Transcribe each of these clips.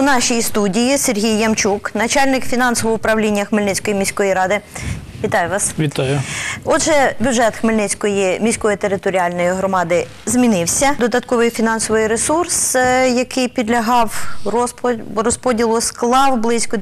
нашій студії Сергій Ямчук, начальник фінансового управління Хмельницької міської ради. Вітаю вас. Вітаю. Отже, бюджет Хмельницької міської територіальної громади змінився. Додатковий фінансовий ресурс, який підлягав розподілу, склав близько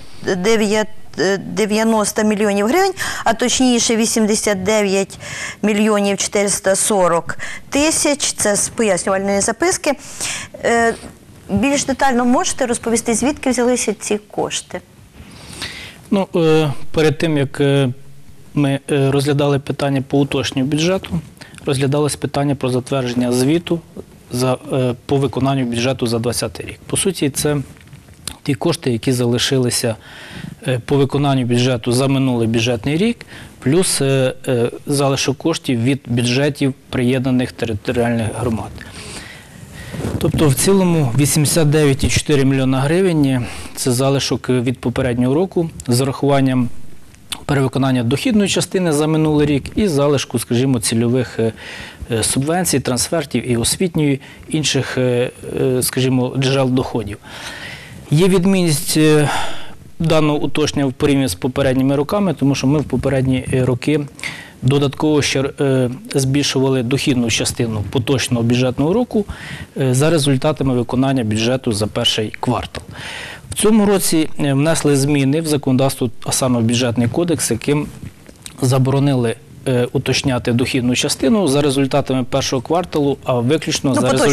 90 мільйонів гривень, а точніше 89 мільйонів 440 тисяч. Це з пояснювальної записки. Більш детально можете розповісти, звідки взялися ці кошти? Ну, перед тим, як ми розглядали питання по уточненню бюджету, розглядалось питання про затвердження звіту по виконанню бюджету за 2020 рік. По суті, це ті кошти, які залишилися по виконанню бюджету за минулий бюджетний рік, плюс залишок коштів від бюджетів приєднаних територіальних громад. Тобто в цілому 89,4 мільйона гривень – це залишок від попереднього року з урахуванням перевиконання дохідної частини за минулий рік і залишку, скажімо, цільових субвенцій, трансфертів і освітньої, інших, скажімо, джерел доходів. Є відмінність даного уточнення в порівнянні з попередніми роками, тому що ми в попередні роки додатково ще збільшували дохідну частину поточного бюджетного року за результатами виконання бюджету за перший квартал. В цьому році внесли зміни в законодавство, а саме в бюджетний кодекс, яким заборонили уточняти дохідну частину за результатами першого кварталу, а виключно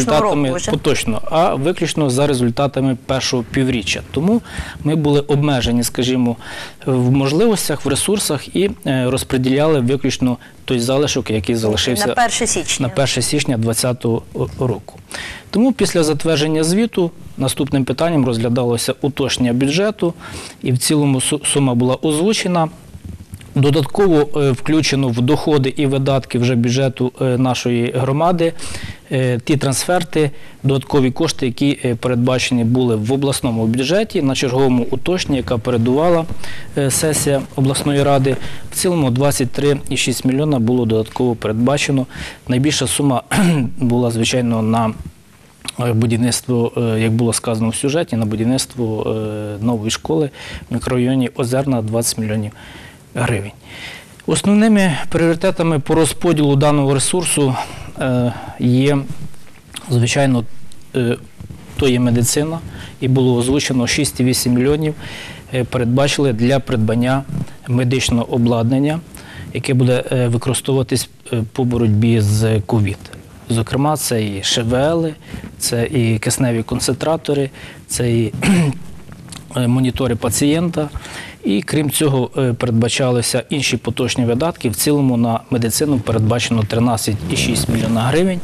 за результатами першого півріччя. Тому ми були обмежені, скажімо, в можливостях, в ресурсах і розподіляли виключно той залишок, який залишився на 1 січня 2020 року. Тому після затвердження звіту наступним питанням розглядалося уточнення бюджету, і в цілому сума була озвучена. Додатково включено в доходи і видатки вже бюджету нашої громади ті трансферти, додаткові кошти, які передбачені були в обласному бюджеті на черговому уточненні, яка передувала сесія обласної ради. В цілому 23,6 мільйона було додатково передбачено. Найбільша сума була, звичайно, на будівництво, як було сказано в сюжеті, на будівництво нової школи в мікрорайоні Озерна 20 мільйонів гривень. Основними пріоритетами по розподілу даного ресурсу є, звичайно, то є медицина, і було озвучено 6,8 мільйонів передбачили для придбання медичного обладнання, яке буде використовуватись по боротьбі з ковід. Зокрема, це і ШВЛ, це і кисневі концентратори, це і монітори пацієнта. І крім цього, передбачалися інші поточні видатки. В цілому на медицину передбачено 13,6 мільйона гривень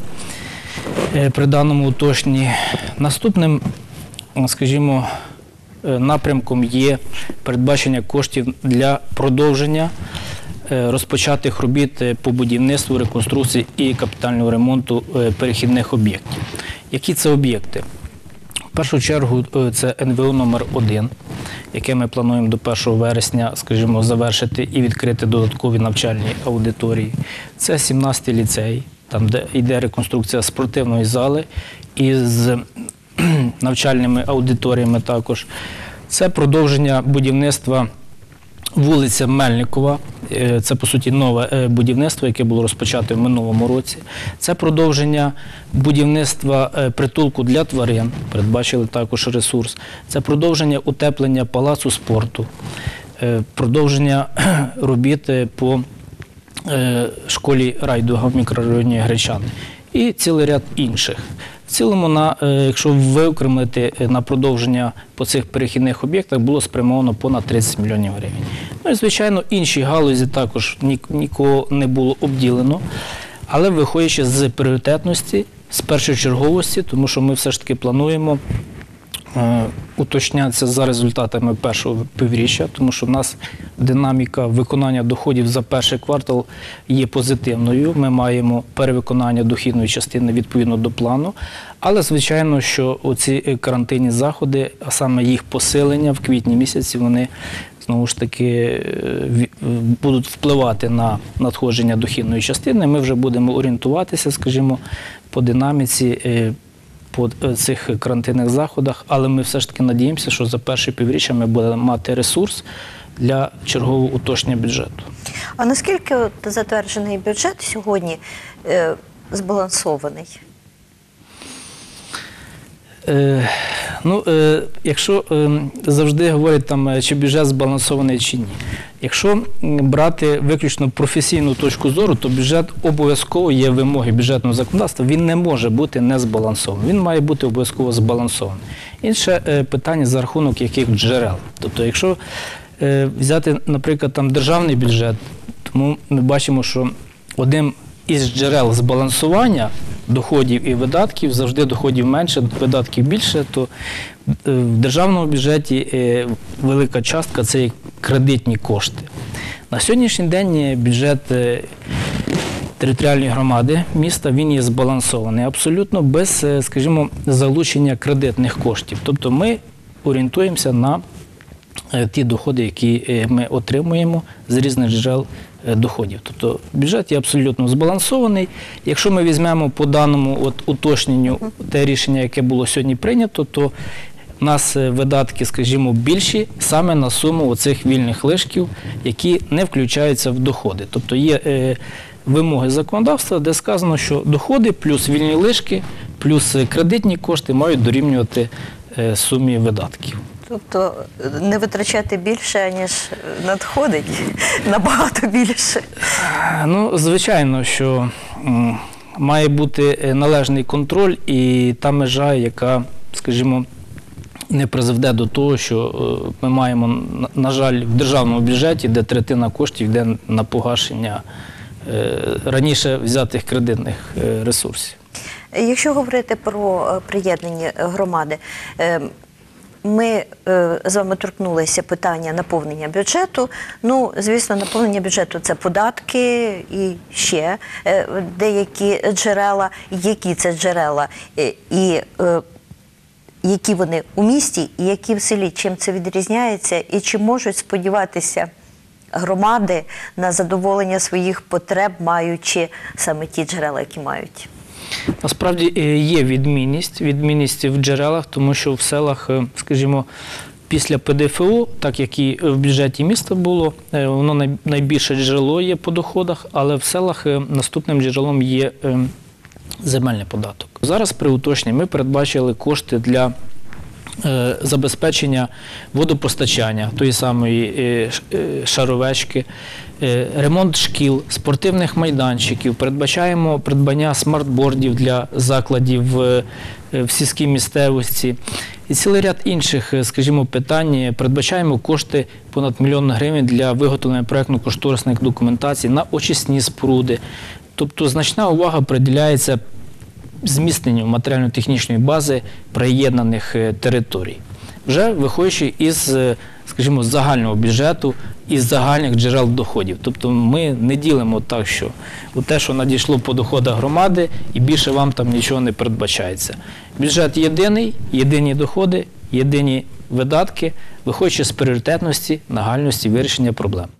при даному уточненні. Наступним, скажімо, напрямком є передбачення коштів для продовження розпочатих робіт по будівництву, реконструкції і капітальному ремонту перехідних об'єктів. Які це об'єкти? В першу чергу це НВО номер 1, яке ми плануємо до 1 вересня, скажімо, завершити і відкрити додаткові навчальні аудиторії. Це 17-й ліцей, там де йде реконструкція спортивної зали із навчальними аудиторіями також. Це продовження будівництва вулиця Мельникова, це, по суті, нове будівництво, яке було розпочато в минулому році. Це продовження будівництва притулку для тварин, передбачили також ресурс. Це продовження утеплення палацу спорту, продовження робіт по школі Райдуга в мікрорайоні Гречани і цілий ряд інших. В цілому, якщо виокремити на продовження по цих перехідних об'єктах, було спрямовано понад 30 мільйонів гривень. Ну і, звичайно, інші галузі також нікого не було обділено, але виходячи з пріоритетності, з першочерговості, тому що ми все ж таки плануємо уточнятися за результатами першого півріччя, тому що в нас динаміка виконання доходів за перший квартал є позитивною. Ми маємо перевиконання дохідної частини відповідно до плану. Але, звичайно, що оці карантинні заходи, а саме їх посилення в квітні місяці, вони знову ж таки будуть впливати на надходження дохідної частини. Ми вже будемо орієнтуватися, скажімо, по динаміці по цих карантинних заходах, але ми все ж таки надіємося, що за перше півріччя ми будемо мати ресурс для чергового уточнення бюджету. А наскільки затверджений бюджет сьогодні збалансований? Якщо завжди говорять, чи бюджет збалансований, чи ні. Якщо брати виключно професійну точку зору, то бюджет обов'язково є вимоги бюджетного законодавства, він не може бути не збалансований, він має бути обов'язково збалансований. Інше питання, за рахунок яких джерел. Тобто, якщо взяти, наприклад, державний бюджет, тому ми бачимо, що одним із джерел збалансування доходів і видатків, завжди доходів менше, видатків більше, то в державному бюджеті велика частка – це є кредитні кошти. На сьогоднішній день бюджет територіальної громади міста, він є збалансований абсолютно без, скажімо, залучення кредитних коштів. Тобто ми орієнтуємося на ті доходи, які ми отримуємо з різних джерел доходів. Тобто бюджет є абсолютно збалансований. Якщо ми візьмемо по даному уточненню те рішення, яке було сьогодні прийнято, то у нас видатки, скажімо, більші саме на суму оцих вільних лишків, які не включаються в доходи. Тобто є вимоги законодавства, де сказано, що доходи плюс вільні лишки, плюс кредитні кошти мають дорівнювати сумі видатків. Тобто не витрачати більше, ніж надходить, набагато більше. Звичайно, що має бути належний контроль і та межа, яка, скажімо, не призведе до того, що ми маємо, на жаль, в державному бюджеті, де третина коштів йде на погашення раніше взятих кредитних ресурсів. Якщо говорити про приєднані громади, ми з вами торкнулися питання наповнення бюджету. Звісно, наповнення бюджету – це податки і ще деякі джерела. Які це джерела і які вони у місті і які в селі? Чим це відрізняється і чи можуть сподіватися громади на задоволення своїх потреб, маючи саме ті джерела, які мають? Насправді є відмінність в джерелах, тому що в селах, скажімо, після ПДФО, так як і в бюджеті міста було, воно найбільше джерело є по доходах, але в селах наступним джерелом є земельний податок. Зараз при уточненні ми передбачили кошти для забезпечення водопостачання, тої самої Шаровечки, ремонт шкіл, спортивних майданчиків, передбачаємо придбання смартбордів для закладів в сільській місцевості і цілий ряд інших, скажімо, питань. Передбачаємо кошти понад 1 мільйон гривень для виготовлення проєктно-кошторисних документацій на очисні споруди. Тобто значна увага приділяється зміцненню матеріально-технічної бази приєднаних територій. Вже виходячи із, скажімо, загального бюджету, із загальних джерел доходів. Тобто ми не ділимо так, що те, що надійшло по доходах громади, і більше вам там нічого не передбачається. Бюджет єдиний, єдині доходи, єдині видатки, виходячи з пріоритетності, нагальності вирішення проблем.